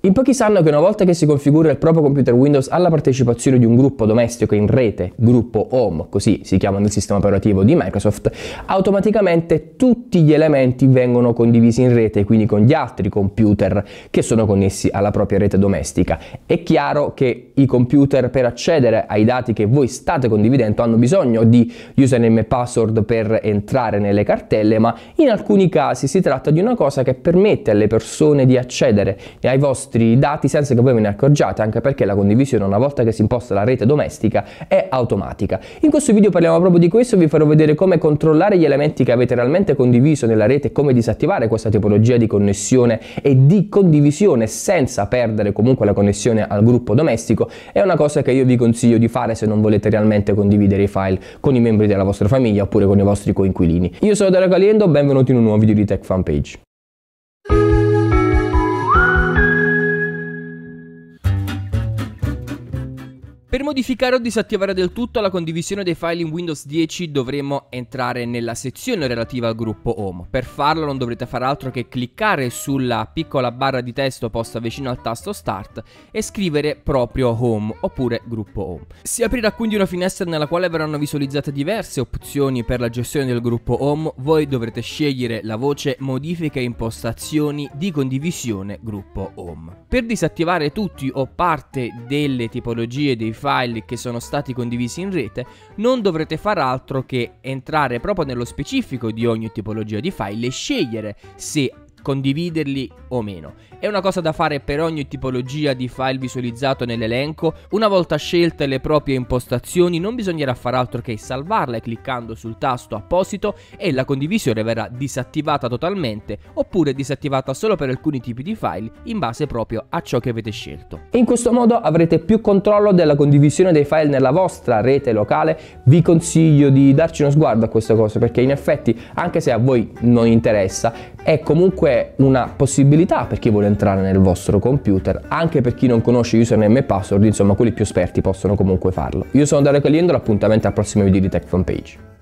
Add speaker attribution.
Speaker 1: In pochi sanno che una volta che si configura il proprio computer Windows alla partecipazione di un gruppo domestico in rete, gruppo Home, così si chiama nel sistema operativo di Microsoft, automaticamente tutti gli elementi vengono condivisi in rete, quindi con gli altri computer che sono connessi alla propria rete domestica. È chiaro che i computer, per accedere ai dati che voi state condividendo, hanno bisogno di username e password per entrare nelle cartelle, ma in alcuni casi si tratta di una cosa che permette alle persone di accedere ai vostri dati senza che voi ve ne accorgiate, anche perché la condivisione, una volta che si imposta la rete domestica, è automatica. In questo video parliamo proprio di questo, vi farò vedere come controllare gli elementi che avete realmente condiviso nella rete e come disattivare questa tipologia di connessione e di condivisione senza perdere comunque la connessione al gruppo domestico. È una cosa che io vi consiglio di fare se non volete realmente condividere i file con i membri della vostra famiglia oppure con i vostri coinquilini. Io sono Dario Caliendo, benvenuti in un nuovo video di Tech Fanpage.
Speaker 2: Per modificare o disattivare del tutto la condivisione dei file in Windows 10 dovremo entrare nella sezione relativa al gruppo Home. Per farlo non dovrete fare altro che cliccare sulla piccola barra di testo posta vicino al tasto Start e scrivere proprio Home oppure gruppo Home. Si aprirà quindi una finestra nella quale verranno visualizzate diverse opzioni per la gestione del gruppo Home. Voi dovrete scegliere la voce Modifiche e impostazioni di condivisione gruppo Home. Per disattivare tutti o parte delle tipologie dei file che sono stati condivisi in rete, non dovrete far altro che entrare proprio nello specifico di ogni tipologia di file e scegliere se condividerli o meno. È una cosa da fare per ogni tipologia di file visualizzato nell'elenco. Una volta scelte le proprie impostazioni non bisognerà far altro che salvarle cliccando sul tasto apposito e la condivisione verrà disattivata totalmente oppure disattivata solo per alcuni tipi di file in base proprio a ciò che avete scelto.
Speaker 1: In questo modo avrete più controllo della condivisione dei file nella vostra rete locale. Vi consiglio di darci uno sguardo a questa cosa, perché in effetti, anche se a voi non interessa, è comunque una possibilità per chi vuole entrare nel vostro computer, anche per chi non conosce username e password. Insomma, quelli più esperti possono comunque farlo. Io sono Dario Caliendo, l'appuntamento al prossimo video di Tech Fanpage.